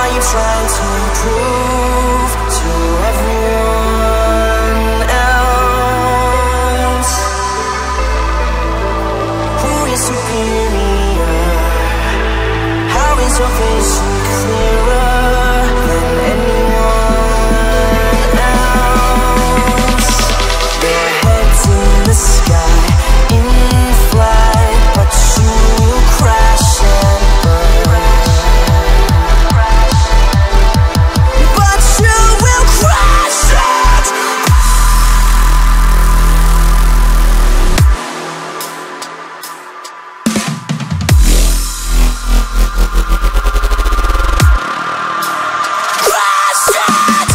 are you trying to prove to everyone else? Who is superior? How is your vision clearer than anyone else? Their heads in the sky, in flight, but you will crash and burn. But you will crash it. Crash it.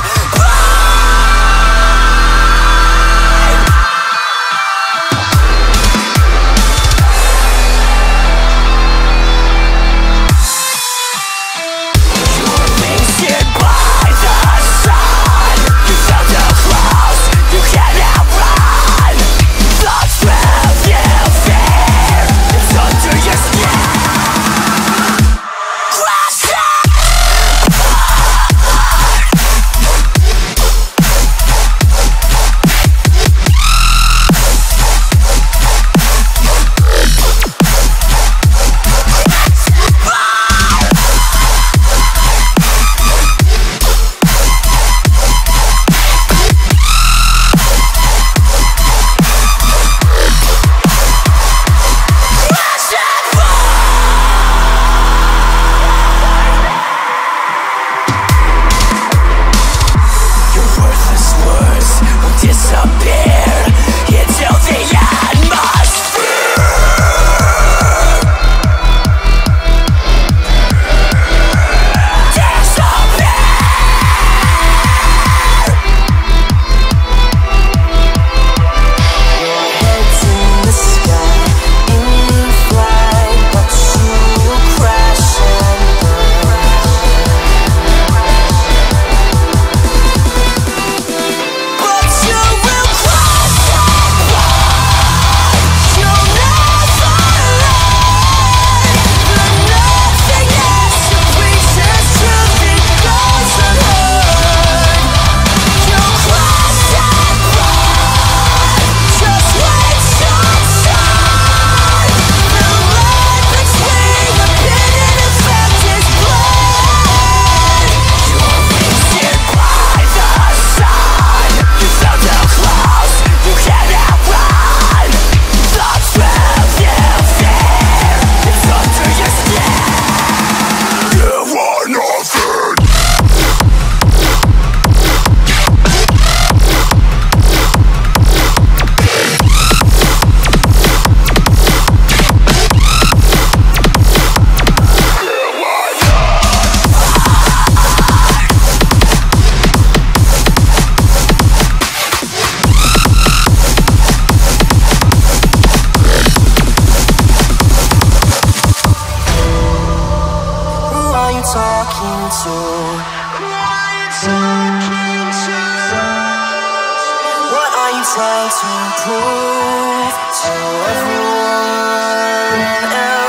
Wasted by the sun. You felt the close, you cannot run. The truth you fear is under your skin. Crash it. Your worthless words will disappear into the atmosphere. Disappear. Your head's in the sky, in flight, but you will crash and burn. But you will crash and burn. You'll never learn. The nothingness of reaches truth, it goes unheard. You'll crash and burn. Just wait your turn. The line between opinion and fact is blurred. You're wasted by the sun. You felt the close, you cannot run. The truth you fear is under your skin. You are nothing. Who are you talking to? Who are you talking to? What are you trying to prove to everyone else?